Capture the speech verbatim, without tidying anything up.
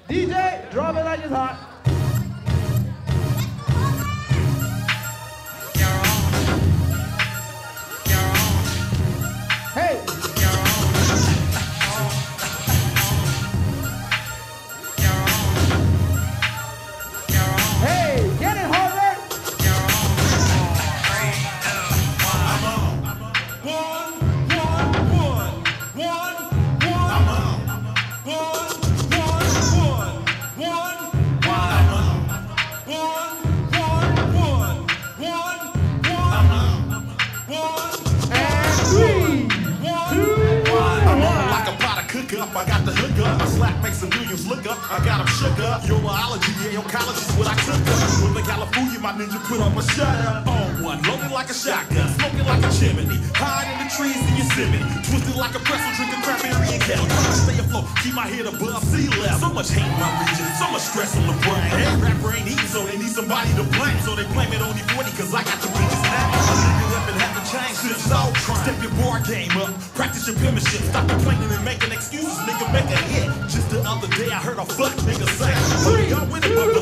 D J, drop it like it's hot. Hey! Hey, get it, Harvard! One, one, one, one, one. I'm on. One, one, one, one, one. One, one, one, one, one. I'm on. One, And three, two, one. I'm on like a pot of cook up. I got the hook up. My slap makes some millions look up. I got them shook up. Your biology, yeah, your college is what I took up. With the California, my ninja put up a shut up. On one, loaded like a shotgun, smoking like a chimney. Hide in the trees in Yosemite. Twisted like a pretzel, drinking cranberry and kettle. Trying to stay afloat, keep my head above sea level. So much hate in my region, so much stress on the brain. Hey, rapper ain't eating, so they need somebody to blame. So they blame it on E forty, cause I got the biggest name. A nigga up and haven't changed since all crime. Step your bar game up, practice your penmanship. Stop complaining and making excuses, nigga, make a hit. Just the other day I heard a fuck nigga say, "Three, y'all with it, but